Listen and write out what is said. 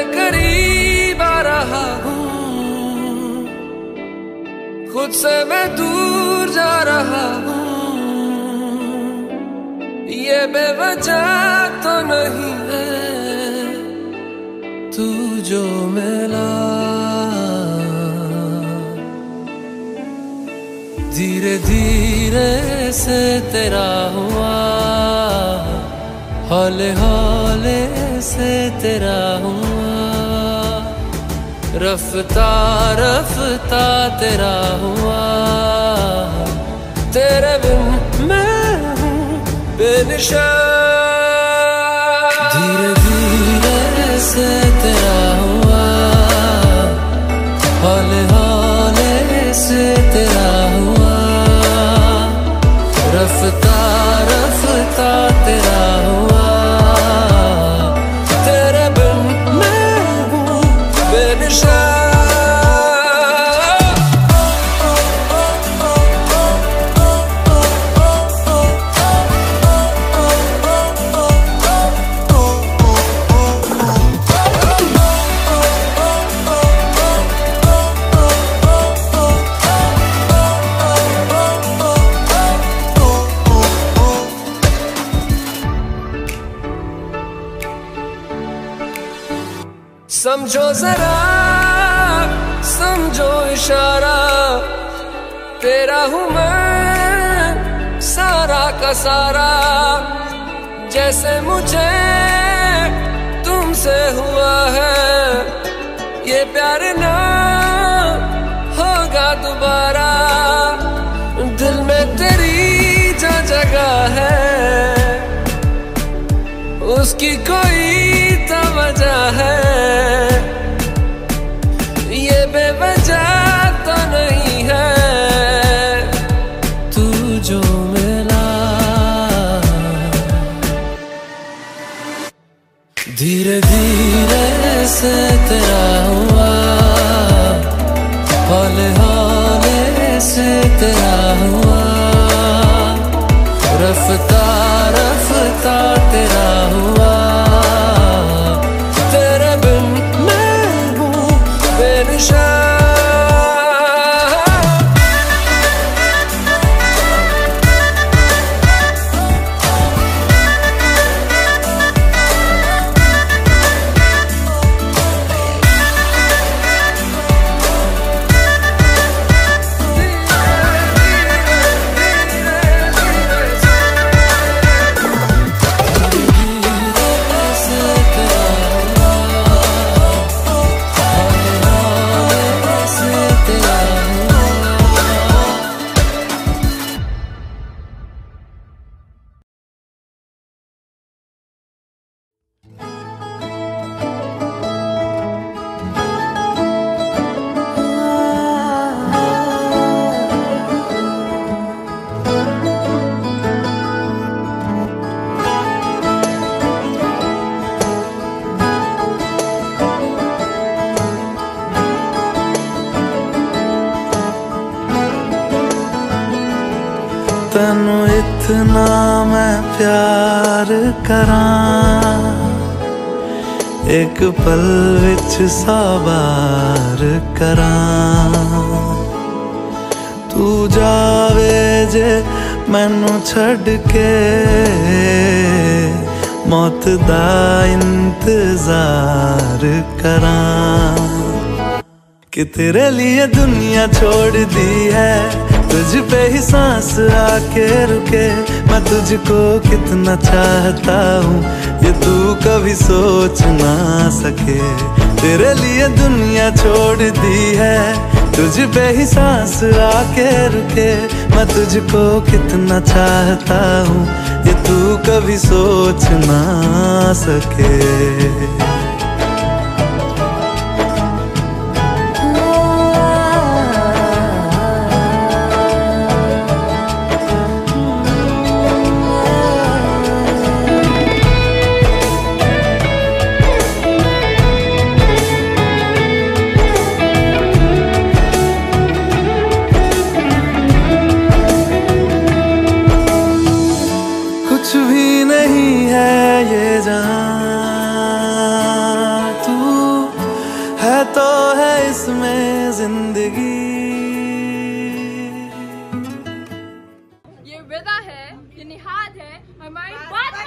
करीब आ रहा हूँ, खुद से मैं दूर जा रहा हूँ। ये बेवजह तो नहीं है तू जो मिला, धीरे धीरे से तेरा हुआ, हौले हौले से तेरा हुआ, रफ्ता रफ्ता तेरा हुआ। तेरे बिन मैं हूँ बेनिशान, धीरे धीरे से तेरा हुआ, हौले हौले से तेरा हुआ, रफ्ता रफ्ता तेरा हुआ। तेरे बिन मैं हूँ बेनिशान। समझो जरा समझो इशारा, तेरा हूँ मैं सारा का सारा। जैसे मुझे तुमसे हुआ है, ये प्यार ना होगा दोबारा। दिल में तेरी जो जगह है, उसकी कोई तो वजह है। ये बेवजह तो नहीं है तू जो मिला, धीरे धीरे से तेरा हुआ, हौले हौले से तेरा हुआ, रफ्ता रफ्ता तेरा हुआ। तेरे बिन मैं हूँ बेनिशान। तैनू इतना मैं प्यार करां, एक पल विच साबार करां। तू जावे जे मैनू छड़ के, मौत दा इंतजार करां। कि तेरे लिए दुनिया छोड़ दी है, तुझ पे ही सांस आके रुके। मैं तुझको कितना चाहता हूँ, ये तू कभी सोच ना सके। तेरे लिए दुनिया छोड़ दी है, तुझ पे ही सांस आके रुके। मैं तुझको कितना चाहता हूँ, ये तू कभी सोच ना सके। कुछ भी नहीं है ये जहां, जिंदगी। ये विदा है, ये निहाद है, हमारी बात